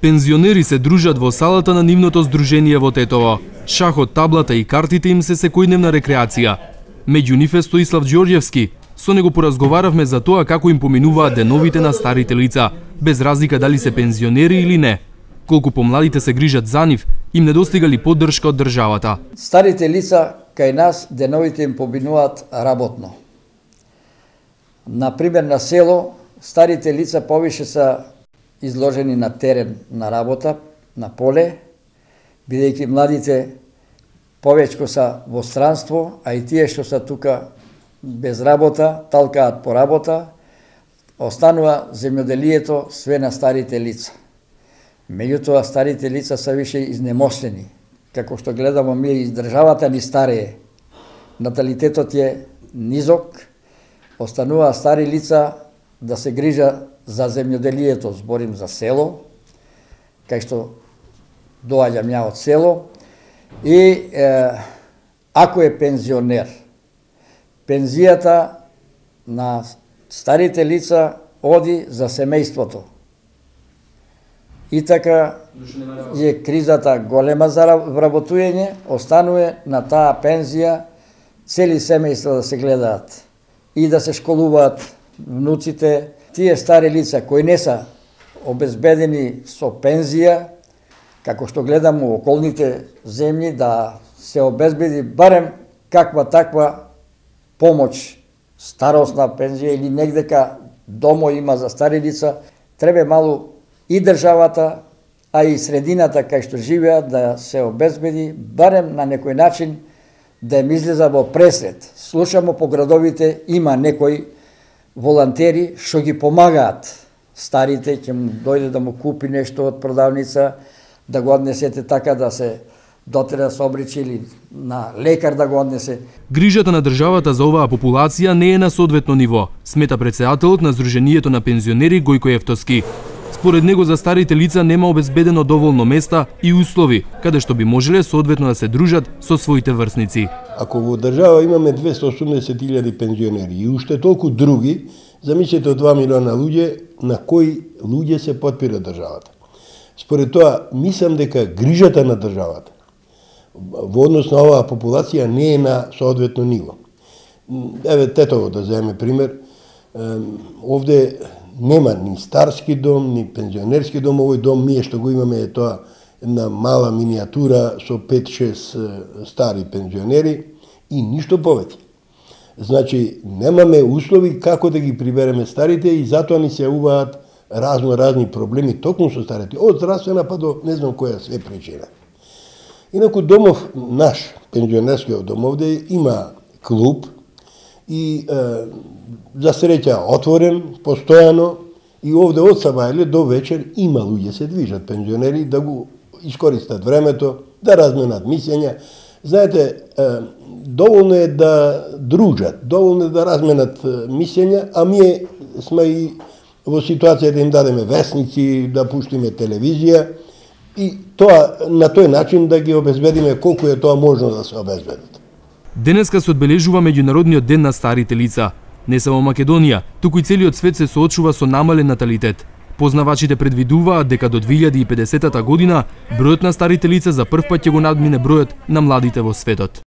Пензионери се дружат во салата на нивното здружение во Тетово. Шахот, таблата и картите им се секојдневна рекреација. Меѓу нив е Стоислав Ѓорѓевски. Со него поразговаравме за тоа како им поминуваат деновите на старите лица, без разлика дали се пензионери или не. Колку помладите се грижат за нив, им недостигали поддршка од државата. Старите лица кај нас деновите им поминуваат работно. Например, на село, старите лица повише се изложени на терен на работа, на поле, бидејќи младите повеќе се во странство, а и тие што се тука без работа, талкаат по работа, останува земјоделието све на старите лица. Меѓутоа, старите лица се више изнемоштени. Како што гледаме ние, и државата ни старее. Наталитетот е низок, останува стари лица да се грижа за земјоделието, зборим за село, кај што доаѓам ја од село, и ако е пензионер, пензијата на старите лица оди за семејството. И така е кризата голема за вработување, останува на таа пензија цели семејства да се гледаат и да се школуваат внуците. Тие стари лица кои не се обезбедени со пензија, како што гледам у околните земји, да се обезбеди барем каква таква помош, старосна пензија или негдека домо има за стари лица, треба малку и државата, а и средината кај што живеат да се обезбеди барем на некој начин да им излеза во пресред. Слушамо по градовите има некои волонтери што ги помагаат старите, ќе му дојде да му купи нешто од продавница, да го однесете така да се дотера со обричи или на лекар да го однесе. Грижата на државата за оваа популација не е на соодветно ниво, смета претседателот на Здруженијето на пензионери Гојко Евтовски. Според него за старите лица нема обезбедено доволно места и услови, каде што би можеле соодветно да се дружат со своите врсници. Ако во држава имаме 280.000 пензионери и уште толку други, замислете од 2 милиона луѓе, на кои луѓе се потпира државата. Според тоа, мислам дека грижата на државата во однос на оваа популација не е на соодветно ниво. Еве Тетово да земеме пример, овде нема ни старски дом, ни пензионерски дом, овој дом ние што го имаме е тоа една мала миниатура со 5-6 стари пензионери и ништо повеќе. Значи, немаме услови како да ги прибереме старите и затоа ни се уваат разни проблеми токму со старите, од здравствена па до не знам која све причина. Инаку домов наш, пензионерскиот дом овде има клуб и за среќа отворен, постојано, и овде од сабајле до вечер има луѓе се движат пензионери да го искористат времето, да разменат мислења. Знаете, доволно е да дружат, доволно е да разменат мислења, а ние сме и во ситуација да им дадеме весници, да пуштиме телевизија и тоа на тој начин да ги обезбедиме колку е тоа можно да се обезбедат. Денеска се одбележува меѓународниот ден на старите лица. Не само Македонија, туку и целиот свет се соочува со намален наталитет. Познавачите предвидуваат дека до 2050 година бројот на старите лица за прв пат ќе го надмине бројот на младите во светот.